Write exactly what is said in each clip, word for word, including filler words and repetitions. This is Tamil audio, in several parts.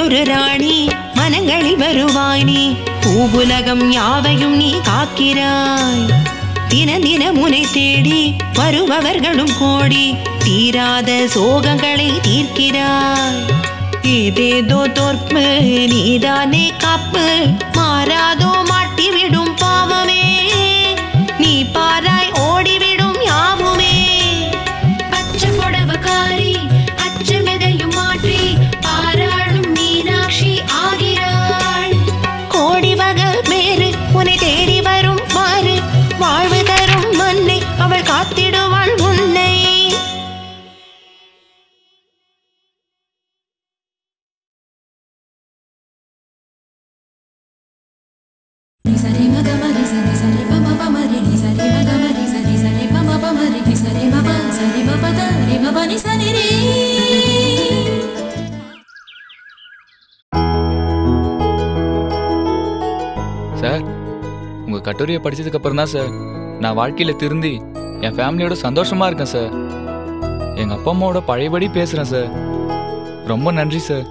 மற்றொரு ராணி மனங்களில் வருவாய் நீ பூவுலகம் யாவையும் நீ காக்கிறாய் தின தின முனை தேடி வருபவர்களும் கோடி தீராத சோகங்களை தீர்க்கிறாய் ஏதேதோ தோற்பு நீதானே காப்பு மாறாதோ மாட்டிவிடும் பாவமே நீ பாராய் ஓடிவிடும் யாவுமே பச்சை புடவக்காரி அச்சமெதையும் மாற்றி பாராளும் மீனாட்சி ஆகிறாள் கோடி வகல் வேறு உன்னை தேடி வரும் பாரு வாழ்வு தரும் மண்ணை அவள் காத்திடுவாள் உன்னை சார் உங்க கட்டுரையை படிச்சதுக்கு அப்புறம் தான் சார் நான் வாழ்க்கையில திருந்தி என் ஃபேமிலியோட சந்தோஷமா இருக்கேன் சார் எங்க அப்பா அம்மாவோட பழையபடி பேசுறேன் சார் ரொம்ப நன்றி சார்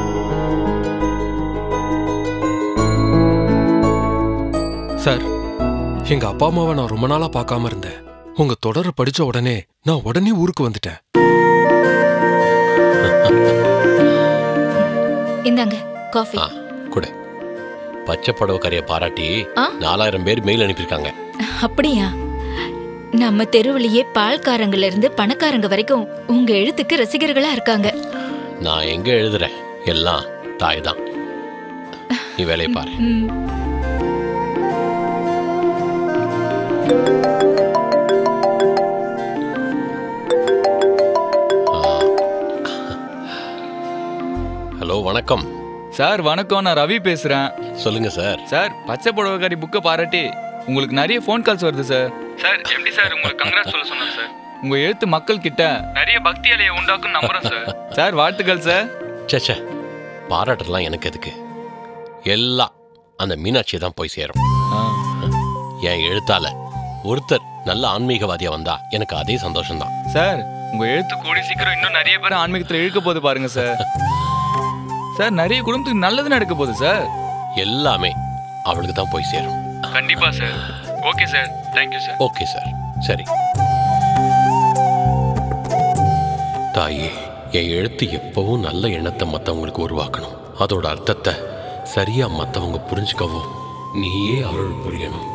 சார் எங்க அப்பா அம்மாவை நான் ரொம்ப நாளா பார்க்காம இருந்தேன் உங்க தொடரை படிச்ச உடனே நான் உடனே ஊருக்கு வந்துட்டேன் இந்தாங்க காஃபி கூட பச்சை புடவைக்காரிய பாராட்டி நாலாயிரம் பேர் மெயில் அனுப்பியிருக்காங்க அப்படியா நம்ம தெருவிலேயே பால்காரங்கள்ல இருந்து பணக்காரங்க வரைக்கும் உங்க எழுத்துக்கு ரசிகர்களா இருக்காங்க நான் எங்க எழுதுறேன் எல்லாம் தாய் தான் நீ வேலையை பாரு ஹலோ வணக்கம் சார் வணக்கம் நான் ரவி பேசுறேன் சொல்லுங்க சார் சார் பச்சை புடவைக்காரி புக்கை பாராட்டி உங்களுக்கு நிறைய ஃபோன் கால்ஸ் வருது சார் சார் எப்படி சார் உங்களுக்கு கங்க்ராட்ஸ் சொல்ல சொன்னேன் சார் உங்க எழுத்து மக்கள் கிட்ட நிறைய பக்தி அலையை உண்டாக்கும் நம்புறேன் சார் சார் வாழ்த்துக்கள் சார் சே பாராட்டெல்லாம் எனக்கு எதுக்கு எல்லாம் அந்த மீனாட்சியை தான் போய் சேரும் என் எழுத்தால ஒருத்தர் நல்ல ஆன்மீகவாதியா வந்தா எனக்கு அதே சந்தோஷம் தான் சார் உங்க எழுத்து கூடி சீக்கிரம் இன்னும் நிறைய பேர் ஆன்மீகத்துல இழுக்க போது பாருங்க சார் சார் நிறைய குடும்பத்துக்கு நல்லது நடக்க போகுது சார் எல்லாமே அவளுக்கு தான் போய் சேரும் கண்டிப்பா sir okay sir thank you sir okay sir சரி தாயே என் எழுத்து எப்பவும் நல்ல எண்ணத்தை மற்றவங்களுக்கு உருவாக்கணும் அதோட அர்த்தத்தை சரியா மற்றவங்க புரிஞ்சுக்கவும் நீயே அருள் புரியணும்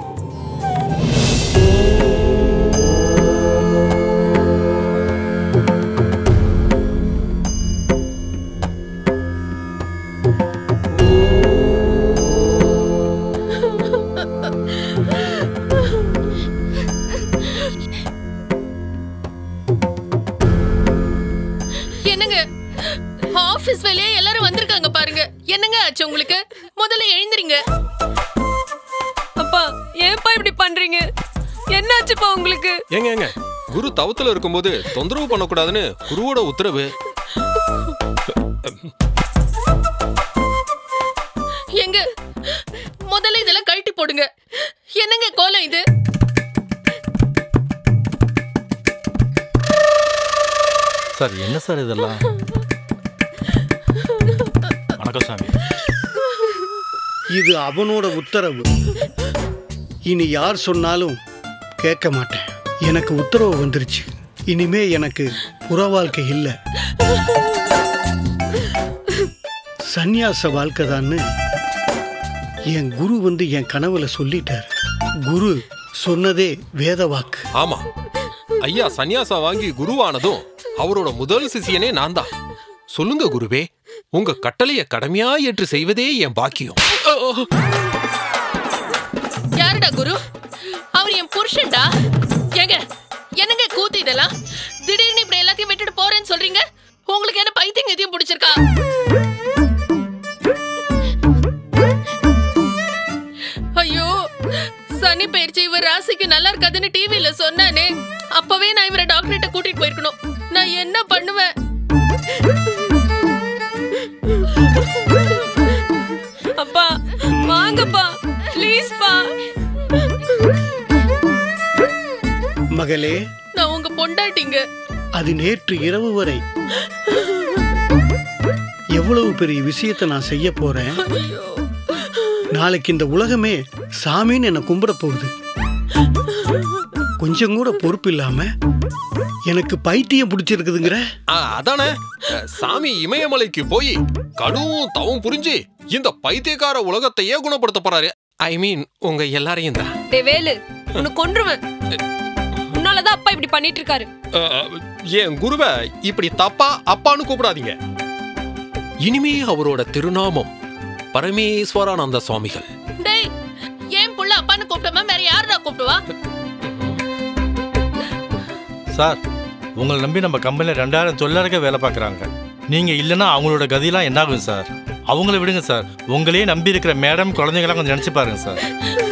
ஆபீஸ் வேலையே எல்லாரும் வந்திருக்காங்க பாருங்க என்னங்க ஆச்சு உங்களுக்கு முதல்ல எழுந்திரீங்க அப்பா ஏன்பா இப்படி பண்றீங்க என்னாச்சுப்பா உங்களுக்கு ஏங்க ஏங்க குரு தவத்துல இருக்கும்போது தொந்தரவு பண்ணக்கூடாதுன்னு குருவோட உத்தரவு எங்க முதல்ல இதெல்லாம் கழட்டி போடுங்க என்னங்க கோலம் இது சார் என்ன சார் இதெல்லாம் வணக்கம் சாமி இது அவனோட உத்தரவு இனி யார் சொன்னாலும் கேட்க மாட்டேன் எனக்கு உத்தரவு வந்துருச்சு இனிமே எனக்கு புற வாழ்க்கை இல்லை சந்நியாச வாழ்க்கை தான்னு என் குரு வந்து என் கனவுல சொல்லிட்டார் குரு சொன்னதே வேத வாக்கு ஆமா ஐயா சந்நியாசா வாங்கி குருவானதும் அவரோட முதல் சிஷியனே நான் தான் சொல்லுங்க குருவே உங்க கட்டளைய கடமையா ஏற்று செய்வதே என் பாக்கியம் யாருடா குரு அவர் என் புருஷன்டா ஏங்க என்னங்க கூத்து இதெல்லாம் திடீர்னு இப்படி எல்லாத்தையும் விட்டுட்டு போறேன்னு சொல்றீங்க உங்களுக்கு என்ன பைத்தியம் எதையும் பிடிச்சிருக்கா ஐயோ சனி பயிற்சி இவர் ராசிக்கு நல்லா இருக்காதுன்னு டிவில சொன்னானே அப்பவே நான் இவரை டாக்டர்கிட்ட கூட்டிட்டு போயிருக்கணும் நான் என்ன பண்ணுவேன் அப்பா வாங்கப்பா ப்ளீஸ் பா மகளே நான் உங்க பொண்டாட்டிங்க அது நேற்று இரவு வரை எவ்வளவு பெரிய விஷயத்தை நான் செய்ய போறேன். நாளைக்கு இந்த உலகமே சாமின்னு என்னை கும்பிட போகுது. கொஞ்சம் கூட பொறுப்பு இல்லாம எனக்கு பைத்தியம் பிடிச்சிருக்குதுங்கிற. அதானே சாமி இமயமலைக்கு போய் கடும் தவம் புரிஞ்சு இந்த பைத்தியக்கார உலகத்தையே குணப்படுத்த போறாரு. ஐ மீன் உங்க எல்லாரையும் தான். வேலு உன்னை கொன்றுவேன். உன்னாலதான் அப்பா இப்படி பண்ணிட்டு இருக்காரு. என் குருவை இப்படி தப்பா அப்பான்னு கூப்பிடாதீங்க. இனிமே அவரோட திருநாமம் பரமேஸ்வரானந்த சுவாமிகள். டேய் ஏன் புள்ள அப்பான்னு கூப்பிட்டமா வேற யாரா கூப்பிடுவா? சார் உங்களை நம்பி நம்ம கம்பெனியில் ரெண்டாயிரம் தொழிலாளர்கள் வேலை பார்க்குறாங்க. நீங்கள் இல்லைன்னா அவங்களோட கதியெல்லாம் என்னாகும் சார்? அவங்கள விடுங்க சார். உங்களையே நம்பி இருக்கிற மேடம் குழந்தைங்களாம் கொஞ்சம் நினச்சி பாருங்க சார்.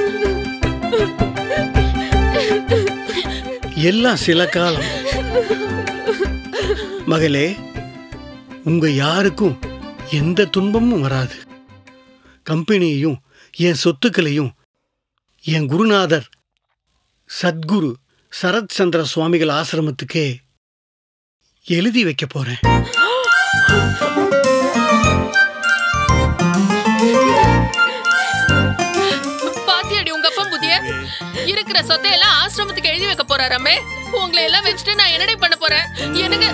எல்லாம் சில காலம். மகளே, உங்க யாருக்கும் எந்த துன்பமும் வராது. கம்பெனியையும் என் சொத்துக்களையும் என் குருநாதர் சத்குரு சரத் சந்திர சுவாமிகள் ஆசிரமத்துக்கே எழுதி வைக்க போறேன். பாத்தியடி உங்க அப்பா புதிய இருக்கிற சொத்தையெல்லாம் ஆசிரமத்துக்கு எழுதி வைக்க போறாராமே. உங்களை எல்லாம் வச்சுட்டு நான் என்னடே பண்ண போறேன்? எனக்கு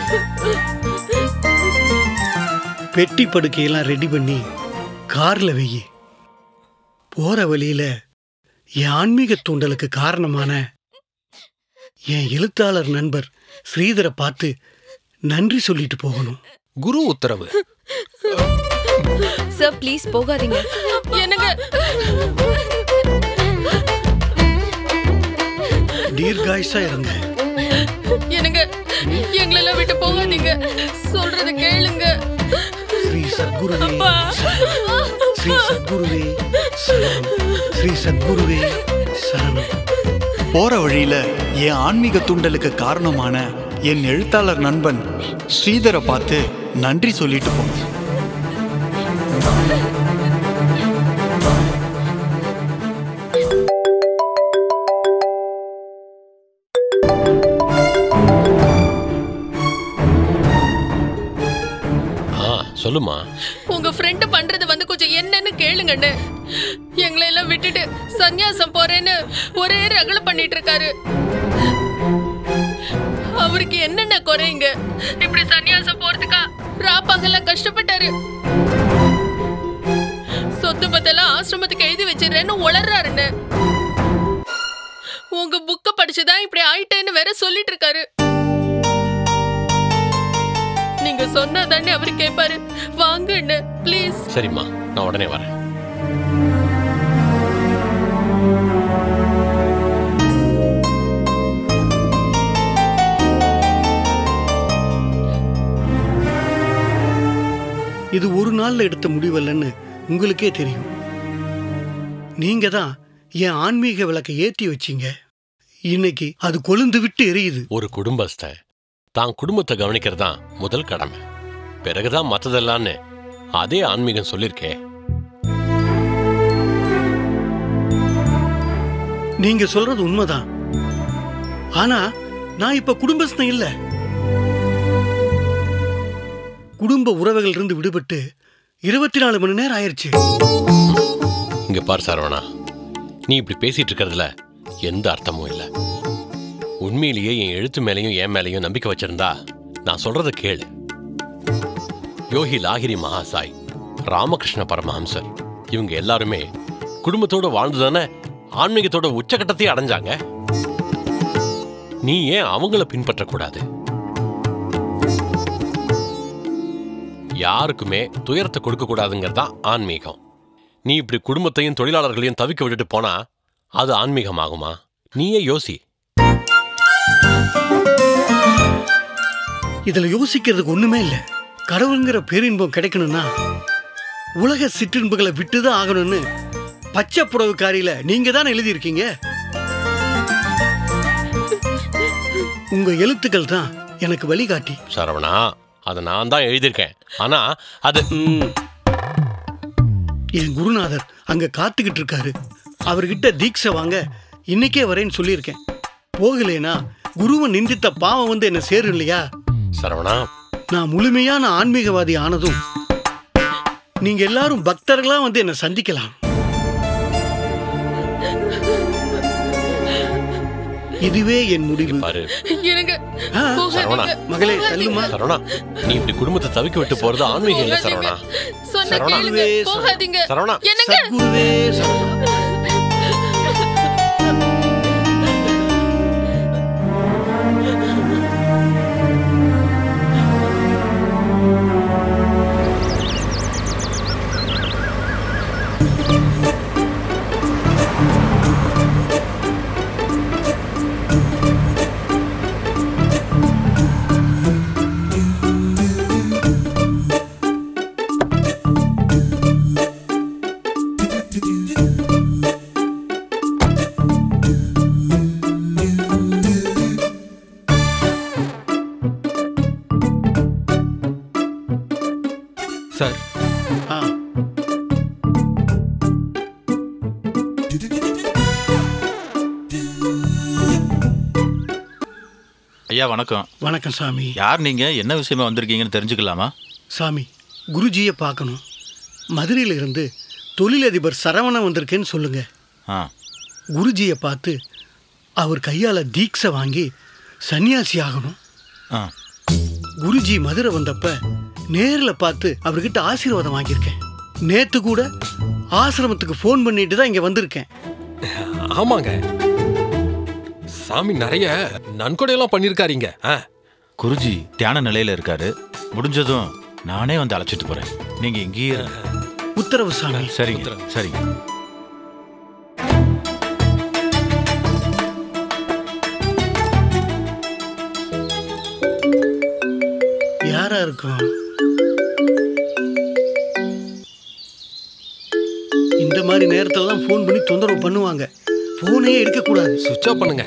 பெட்டி படுக்கையெல்லாம் ரெடி பண்ணி கார்ல வெயி. போற வழியில என் ஆன்மீக தூண்டலுக்கு காரணமான என் எழுத்தாளர் நண்பர் ஸ்ரீதரை பார்த்து நன்றி சொல்லிட்டு போகணும். குரு உத்தரவு. சார் ப்ளீஸ் போகாதீங்க. என்னங்க தீர்காயுசா இருங்க. என்னங்க எங்களெல்லாம் விட்டு போகாதீங்க. சொல்றத கேளுங்க. ஸ்ரீ சத்குருவே ஸ்ரீ சத்குருவே சரணம். ஸ்ரீ சத்குருவே சரணம். போற வழியில என் ஆன்மீக தூண்டலுக்கு காரணமான என் எழுத்தாளர் நண்பன் ஸ்ரீதரை பார்த்து நன்றி சொல்லிட்டு போங்க. சொல்லுமா. உங்க ஃப்ரெண்ட் பண்றது வந்து கொஞ்சம் என்னன்னு கேளுங்கன்னு. எங்களை எல்லாம் விட்டுட்டு சன்னியாசம் போறேன்னு ஒரே ரகல பண்ணிட்டு இருக்காரு. அவருக்கு என்னென்ன குறைங்க? இப்படி சன்னியாசம் போறதுக்கா ராப்பகல கஷ்டப்பட்டாரு. சொத்து பத்தெல்லாம் ஆசிரமத்துக்கு எழுதி வச்சிடறேன்னு உளறாருன்னு. உங்க புக்க படிச்சுதான் இப்படி ஆயிட்டேன்னு வேற சொல்லிட்டு இருக்காரு. நீங்க சொன்னா தானே அவரு கேட்பாரு. வாங்கன்னு ப்ளீஸ். சரிம்மா நான் உடனே வரேன். இது ஒரு நாள்ல எடுத்த முடிவல்லன்னு உங்களுக்கே தெரியும். நீங்க தான் என் ஆன்மீக விளக்கை ஏற்றி வச்சீங்க. இன்னைக்கு அது கொழுந்து விட்டு எரியுது. ஒரு குடும்பஸ்தன் தான் குடும்பத்தை கவனிக்கிறதா முதல் கடமை. பிறகுதான் மற்றதெல்லாம்னு அதே ஆன்மீகம் சொல்லிருக்கே. நீங்க சொல்றது உண்மைதான். ஆனா நான் இப்ப குடும்பஸ்தன் இல்ல. குடும்ப உறவுகள் இருந்து விடுபட்டு இருபத்தி நாலு மணி நேரம் ஆயிருச்சு. இங்க பார் சரவணா, நீ இப்படி பேசிட்டு இருக்கிறதுல எந்த அர்த்தமும் இல்லை. உண்மையிலேயே என் எழுத்து மேலையும் என் மேலையும் நம்பிக்கை வச்சிருந்தா நான் சொல்றத கேளு. யோகி லாகிரி மகாசாய், ராமகிருஷ்ண பரமஹம்சர் இவங்க எல்லாருமே குடும்பத்தோட வாழ்ந்துதானே ஆன்மீகத்தோட உச்சகட்டத்தையே அடைஞ்சாங்க. நீ ஏன் அவங்கள பின்பற்றக்கூடாது? யாருக்குமே துயரத்தை கொடுக்க கூடாதுங்கிறதான் ஆன்மீகம். நீ இப்படி குடும்பத்தையும் தொழிலாளர்களையும் தவிக்க விட்டுட்டு போனா அது ஆன்மீகமாகுமா? நீயே யோசி. இதுல யோசிக்கிறதுக்கு ஒண்ணுமே இல்ல. கடவுளுங்கிற பேரின்பம் கிடைக்கணும்னா உலக சிற்றின்பங்களை விட்டுதான் ஆகணும்னு பச்சை புடவுக்காரியில நீங்க தான் எழுதியிருக்கீங்க. உங்க எழுத்துக்கள் தான் எனக்கு வழிகாட்டி. சரவணா, அதை நான் தான் எழுதியிருக்கேன். ஆனா அது என் குருநாதர் அங்க காத்துக்கிட்டு இருக்காரு. அவர்கிட்ட தீட்சை வாங்க இன்னைக்கே வரேன்னு சொல்லியிருக்கேன். போகலேனா குருவை நிந்தித்த பாவம் வந்து என்ன சேரும் இல்லையா? சரவணா, நான் முழுமையான ஆன்மீகவாதி ஆனதும் நீங்க எல்லாரும் பக்தர்களா வந்து என்னை சந்திக்கலாம். இதுவே என் முடிவு. மகளே தள்ளுமா. சரவணா, நீ இப்படி குடும்பத்தை தவிக்க விட்டு போறது ஆன்மீகம் இல்ல சரவணா. சரவணா, சத்குருவே சரணம். சார், ஐயா வணக்கம். வணக்கம் சாமி. யார் நீங்க, என்ன விஷயமா வந்திருக்கீங்கன்னு தெரிஞ்சுக்கலாமா? சாமி, குருஜியை பார்க்கணும். மதுரையில இருந்து தொழிலதிபர் சரவணன் வந்திருக்கேன்னு சொல்லுங்க. ஆ. குருஜியை பார்த்து அவர் கையால தீட்சை வாங்கி சன்னியாசி ஆகணும். ஆ. குருஜி மதுரை வந்தப்ப நேரில் பார்த்து அவர்கிட்ட ஆசீர்வாதம் வாங்கியிருக்கேன். நேத்து கூட ஆசிரமத்துக்கு ஃபோன் பண்ணிட்டு தான் இங்க வந்திருக்கேன். ஆமாங்க, சாமி நிறைய நன்கொடையெல்லாம் பண்ணியிருக்காருங்க. குருஜி தியான நிலையில இருக்காரு. முடிஞ்சதும் நானே வந்து அழைச்சிட்டு போறேன். நீங்க இங்கேயே உத்தரவு சாமி. சரிங்க சரிங்க. யாரா இருக்கும்? இந்த மாதிரி நேரத்திலலாம் ஃபோன் பண்ணி தொந்தரவு பண்ணுவாங்க. ஃபோனே எடுக்கக்கூடாது. சுவிட்ச் ஆஃப் பண்ணுங்க.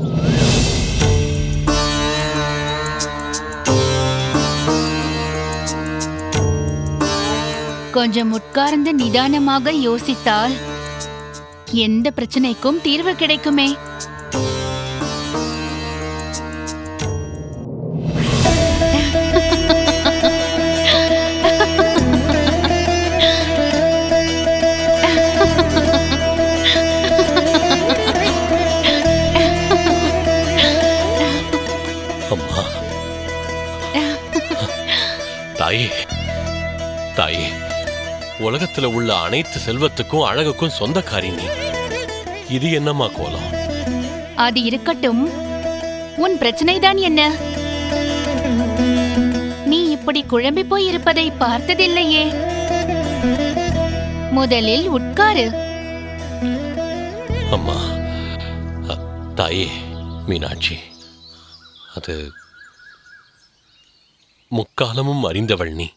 கொஞ்சம் உட்கார்ந்து நிதானமாக யோசித்தால் எந்த பிரச்சனைக்கும் தீர்வு கிடைக்குமே. அம்மா, தாயே தாயே, உலகத்துல உள்ள அனைத்து செல்வத்துக்கும் அழகுக்கும் சொந்தக்காரி நீ. இது என்னம்மா கோலம்? அது இருக்கட்டும், உன் பிரச்சனைதான் என்ன? நீ இப்படி குழம்பி போய் இருப்பதை பார்த்ததில்லையே. முதலில் உட்காரு. அம்மா, தாயே மீனாட்சி, அது முக்காலமும் அறிந்தவள் நீ.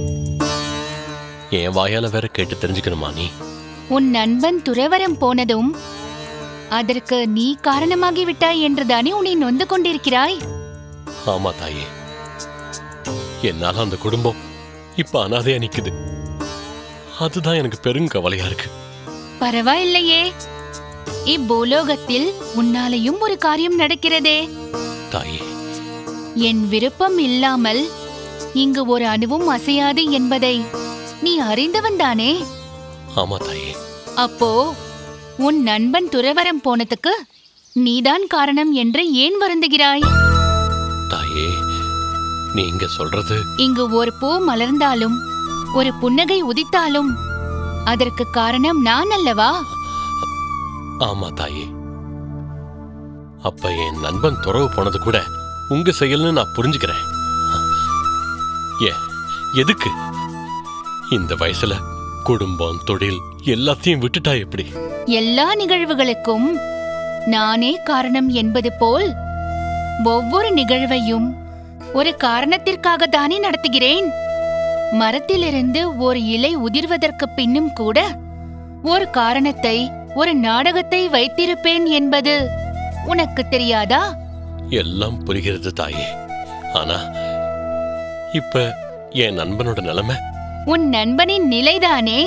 என் வாயால வேற கேட்டு தெரிஞ்சுக்கணுமா நீ? உன் நண்பன் துறவரம் போனதும் அதற்கு நீ காரணமாகி விட்டாய் என்றுதானே உன்னை நொந்து கொண்டிருக்கிறாய்? ஆமா தாயே, என்னால அந்த குடும்பம் இப்ப அனாதையா நிக்குது. அதுதான் எனக்கு பெருங்கவலையா இருக்கு. பரவாயில்லையே, இப்பூலோகத்தில் உன்னாலையும் ஒரு காரியம் நடக்கிறதே. தாயே, என் விருப்பம் இல்லாமல் இங்கு ஒரு அணுவும் அசையாது என்பதை நீ அறிந்தவன் தானே? ஆமா தாயே. அப்போ உன் நண்பன் துறவரம் போனதுக்கு நீதான் காரணம் என்று ஏன் வருந்துகிறாய்? தாயே, நீங்க சொல்றது... இங்கு ஒரு பூ மலர்ந்தாலும் ஒரு புன்னகை உதித்தாலும் அதற்கு காரணம் நான் அல்லவா? ஆமா தாயே. அப்ப என் நண்பன் துறவு போனது கூட உங்க செயல்னு நான் புரிஞ்சுக்கிறேன். ஏ, எதுக்கு இந்த வயசுல குடும்பம் தொழில் எல்லாத்தையும் விட்டுட்டா எப்படி? எல்லா நிகழ்வுகளுக்கும் நானே காரணம் என்பது போல் ஒவ்வொரு நிகழ்வையும் ஒரு காரணத்திற்காக தானே நடத்துகிறேன். மரத்திலிருந்து ஒரு இலை உதிர்வதற்கு பின்னும் கூட ஒரு காரணத்தை, ஒரு நாடகத்தை வைத்திருப்பேன் என்பது உனக்கு தெரியாதா? எல்லாம் புரிகிறது தாயே. ஆனா இப்ப என் நண்பனோட நிலைமை... உன் நண்பனின் நிலைதானே.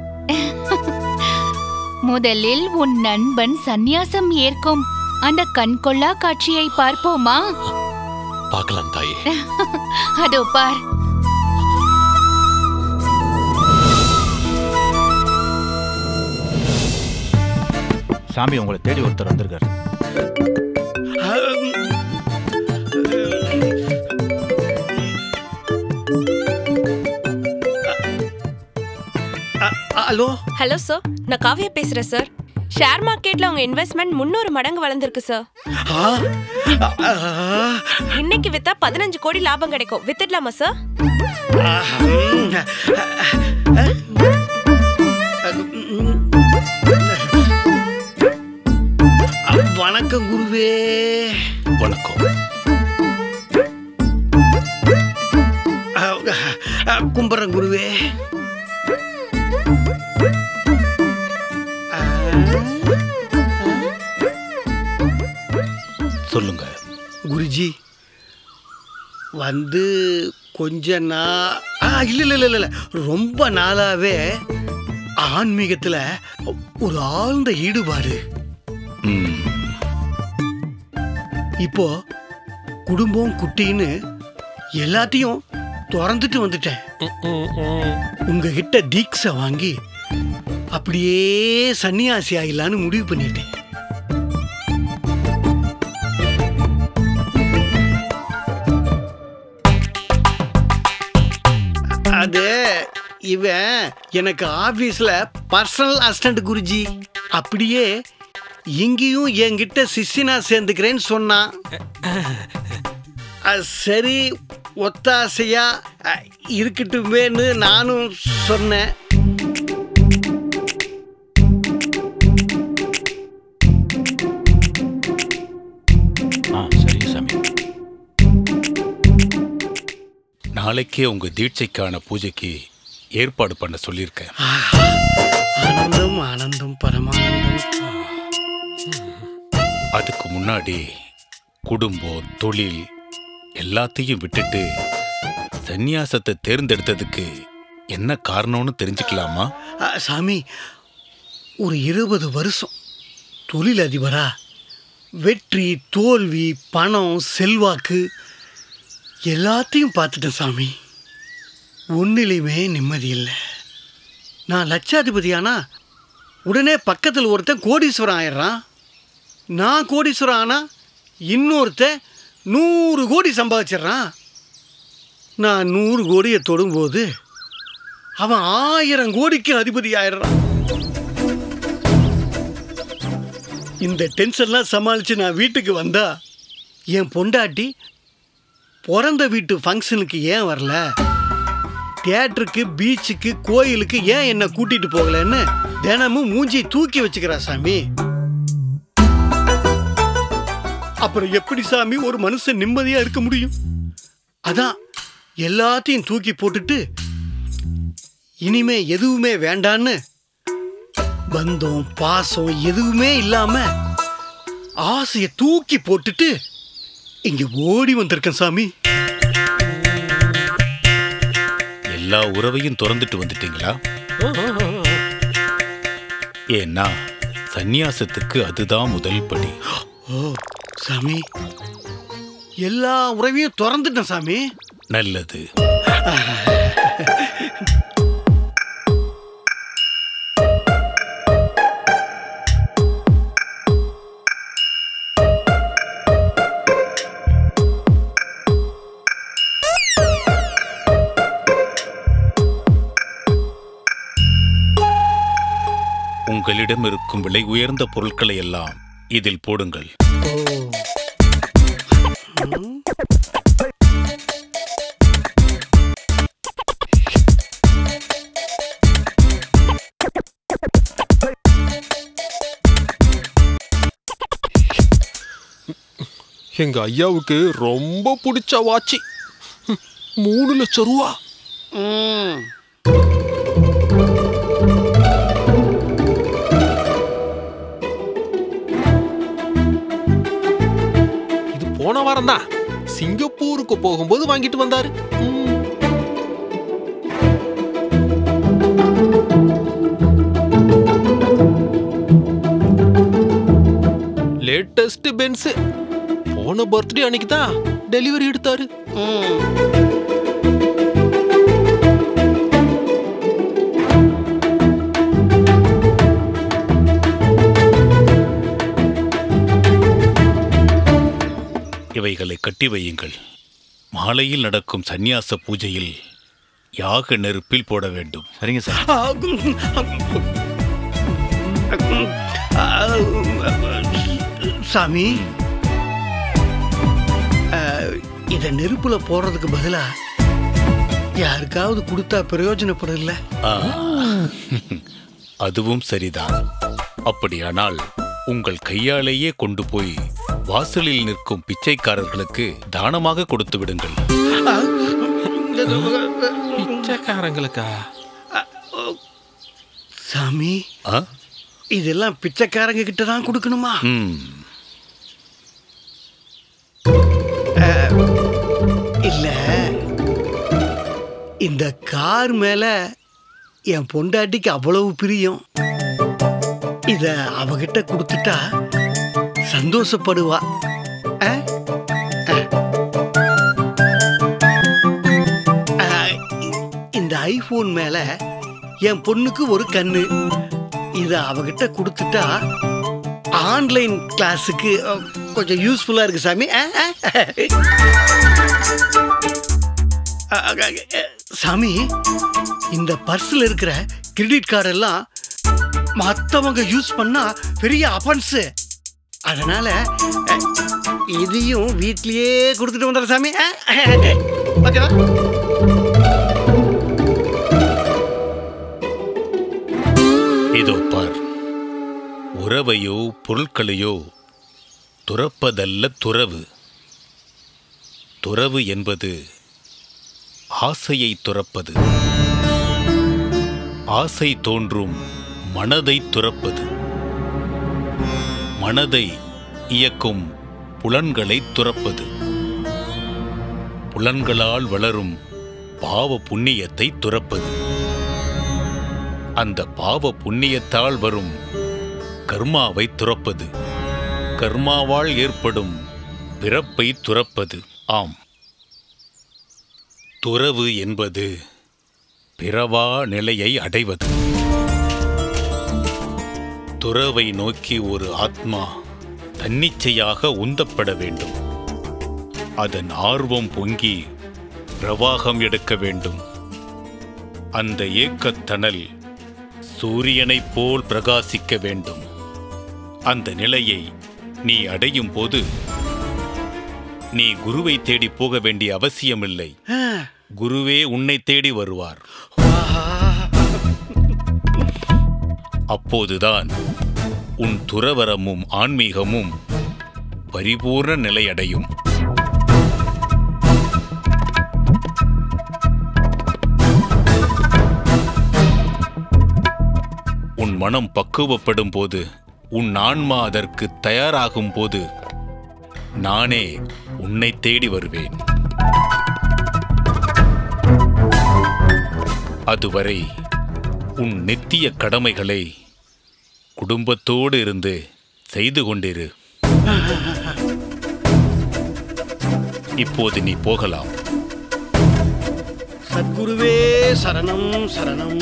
முதலில் உன் நண்பன் சந்நியாசம் ஏற்கும் அந்த கண்கொள்ளா காட்சியை பார்ப்போமா? பார்க்கலாம் தாயே. அதோ பார். சாமி உங்களை தேடி ஒருத்தர் வந்திருக்காரு. ஹலோ ஹலோ சார், நான் காவியா பேசுறேன் சார். ஷேர் மார்க்கெட்ல உங்க இன்வெஸ்ட்மெண்ட் முன்னூறு மடங்கு வளர்ந்துருக்கு சார். இன்னைக்கு வித்தா பதினஞ்சு கோடி லாபம் கிடைக்கும். வித்துடலாமா சார்? வணக்கம் குருவே. வணக்கம். கும்புறேன் குருவே. சொல்லுங்க குருஜி. வந்து கொஞ்ச நாள் இல்ல இல்ல இல்ல இல்ல ரொம்ப நாளாவே ஆன்மீகத்துல ஒரு ஆழ்ந்த ஈடுபாடு. இப்போ குடும்பம் குட்டின்னு எல்லாத்தையும் திறந்துட்டு வந்துட்டேன். உங்ககிட்ட தீட்சை வாங்கி அப்படியே சன்னியாசி ஆயிடலான்னு முடிவு பண்ணிட்டேன். அது இவன் எனக்கு ஆபீஸ்ல பர்சனல் அசிஸ்டன்ட் குருஜி. அப்படியே இங்கேயும் என்கிட்ட சிஷ்யனா சேர்ந்துக்கிறேன்னு சொன்னான். சரி ஒத்தாசையா இருக்கட்டுமேன்னு நானும் சொன்னேன். சரி சாமி, நாளைக்கே உங்க தீட்சைக்கான பூஜைக்கு ஏற்பாடு பண்ண சொல்லியிருக்கேன். ஆனந்தம் ஆனந்தம் பரமானந்தம். அதுக்கு முன்னாடி குடும்பம் தொழில் எல்லாத்தையும் விட்டுட்டு சந்நியாசத்தை தேர்ந்தெடுத்ததுக்கு என்ன காரணம்னு தெரிஞ்சுக்கலாமா? சாமி, ஒரு இருபது வருஷம் தொழிலதிபரா வெற்றி தோல்வி பணம் செல்வாக்கு எல்லாத்தையும் பார்த்துட்டேன் சாமி. ஒன்றிலையுமே நிம்மதி இல்லை. நான் லட்சாதிபதியானா உடனே பக்கத்தில் ஒருத்தன் கோடீஸ்வரன் ஆயிடுறான். நான் கோடீஸ்வரன் ஆனால் இன்னொருத்தன் நூறு கோடி சம்பாதிச்சிட்றான். நான் நூறு கோடியை தொடும்போது அவன் ஆயிரம் கோடிக்கு அதிபதி ஆயிடுறான். இந்த டென்ஷன்லாம் சமாளித்து நான் வீட்டுக்கு வந்தா என் பொண்டாட்டி பிறந்த வீட்டு ஃபங்க்ஷனுக்கு ஏன் வரல, தியேட்டருக்கு பீச்சுக்கு கோயிலுக்கு ஏன் என்னை கூட்டிகிட்டு போகலன்னு தினமும் மூஞ்சி தூக்கி வச்சுக்கிறா சாமி. அப்புறம் எப்படி சாமி ஒரு மனுஷன் நிம்மதியாக இருக்க முடியும்? அதான் எல்லாத்தையும் தூக்கி போட்டுட்டு இனிமே எதுவுமே வேண்டான்னு பந்தம் பாசம் எதுவுமே இல்லாம ஆசையை தூக்கி போட்டுட்டு இங்க ஓடி வந்திருக்கேன் சாமி. எல்லா உறவையும் திறந்துட்டு வந்துட்டீங்களா? ஏன்னா சந்நியாசத்துக்கு அதுதான் முதல் படி. ஓ சாமி, எல்லா உறவையும் திறந்துட்டேன் சாமி. நல்லது. உங்களிடம் இருக்கும் விலை உயர்ந்த பொருட்களை எல்லாம் இதில் போடுங்கள். எங்க ஐயாவுக்கு ரொம்ப பிடிச்ச வாட்சி. மூணு லட்சம் ரூபா. இது போன வாரம் தான் சிங்கப்பூருக்கு போகும்போது வாங்கிட்டு வந்தாரு. Latest Benz. போன பர்த்டே அன்னைக்கு தான் டெலிவரி எடுத்தாரு. இவைகளை கட்டி வையுங்கள். மாலையில் நடக்கும் சந்நியாச பூஜையில் யாக நெருப்பில் போட வேண்டும். சரிங்க சார். சாமி, இத நெருப்புல போடுறதுக்கு பதிலா யாருக்காவது கொடுத்தா பிரயோஜனப்படல. அதுவும் சரிதான். அப்படியானால் உங்கள் கையாலேயே கொண்டு போய் வாசலில் நிற்கும் பிச்சைக்காரர்களுக்கு தானமாக கொடுத்து விடுங்கள். பிச்சைக்காரங்களுக்கா? சாமி, இதெல்லாம் பிச்சைக்காரங்க கிட்ட தான் கொடுக்கணுமா? இல்ல, இந்த கார் மேல என் பொண்டாட்டிக்கு அவ்வளவு பிரியம். இத அவகிட்ட கொடுத்துட்டா சந்தோஷப்படுவா. இந்த ஐபோன் மேல என் பொண்ணுக்கு ஒரு கண்ணு. இத அவகிட்ட கொடுத்துட்டா ஆன்லைன் கிளாஸுக்கு கொஞ்சம் யூஸ்ஃபுல்லா இருக்கு சாமி. சாமி, இந்த பர்ஸ்ல இருக்கிற கிரெடிட் கார்டு எல்லாம் மற்றவங்க யூஸ் பண்ணா பெரிய அஃபென்ஸ். அதனால இதையும் வீட்லயே கொடுத்துட்டு வந்துடுற சாமி. ஓகேவா? இதோ பார், உறவையோ பொருட்களையோ துறப்பதல்ல துறவு. துறவு என்பது ஆசையை துறப்பது. ஆசை தோன்றும் மனதை துறப்பது. மனதை இயக்கும் புலன்களை துறப்பது. புலன்களால் வளரும் பாவ புண்ணியத்தை துறப்பது. அந்த பாவ புண்ணியத்தால் வரும் கர்மாவை துறப்பது. கர்மாவால் ஏற்படும் பிறப்பை துறப்பது. ஆம், துறவு என்பது பிறவா நிலையை அடைவது. துறவை நோக்கி ஒரு ஆத்மா தன்னிச்சையாக உந்தப்பட வேண்டும். அதன் ஆர்வம் பொங்கி பிரவாகம் எடுக்க வேண்டும். அந்த ஏக்கத்தணல் சூரியனைப் போல் பிரகாசிக்க வேண்டும். அந்த நிலையை நீ அடையும் போது நீ குருவை தேடி போக வேண்டிய அவசியமில்லை. குருவே உன்னை தேடி வருவார். அப்போதுதான் உன் துறவரமும் ஆன்மீகமும் பரிபூர்ண நிலையடையும். உன் மனம் பக்குவப்படும் போது, உன் ஆன்மா அதற்கு தயாராகும் போது நானே உன்னை தேடி வருவேன். அதுவரை உன் நித்திய கடமைகளை குடும்பத்தோடு இருந்து செய்து கொண்டிரு. இப்போது நீ போகலாம். சத்குருவே சரணம் சரணம்.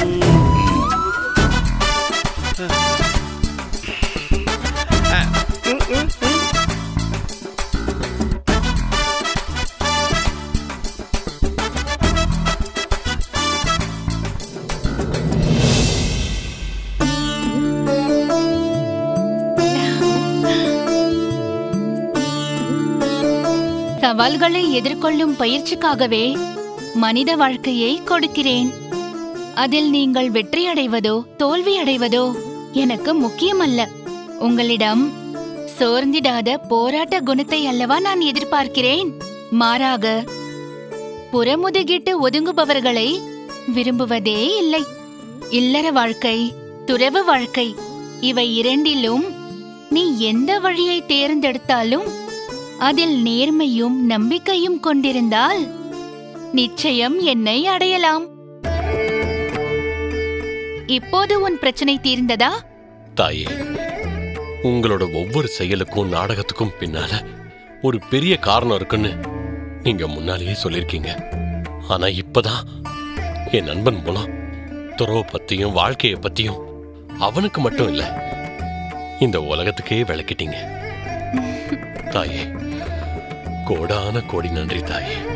சவால்களை எதிர்கொள்ளும் பயிற்சிக்காகவே மனித வாழ்க்கையை கொடுக்கிறேன். அதில் நீங்கள் வெற்றி அடைவதோ தோல்வி அடைவதோ எனக்கு முக்கியமல்ல. உங்களிடம் சோர்ந்திடாத போராட்ட குணத்தை அல்லவா நான் எதிர்பார்க்கிறேன். மாறாக புறமுதுகிட்டு ஒதுங்குபவர்களை விரும்புவதே இல்லை. இல்லற வாழ்க்கை, துறவு வாழ்க்கை, இவை இரண்டிலும் நீ எந்த வழியை தேர்ந்தெடுத்தாலும் அதில் நேர்மையும் நம்பிக்கையும் கொண்டிருந்தால் நிச்சயம் என்னை அடையலாம். இப்போது உன் பிரச்சனை தீர்ந்ததா? தாயே, உங்களோட ஒவ்வொரு செயலுக்கும் நாடகத்துக்கும் பின்னால ஒரு பெரிய காரணம் இருக்குன்னு நீங்க முன்னாலேயே சொல்லிருக்கீங்க. ஆனா இப்பதான் என் நண்பன் மூலம் துறவை பத்தியும் வாழ்க்கைய பத்தியும் அவனுக்கு மட்டும் இல்ல, இந்த உலகத்துக்கே விளக்கிட்டீங்க. தாயே, கோடான கோடி நன்றி தாயே.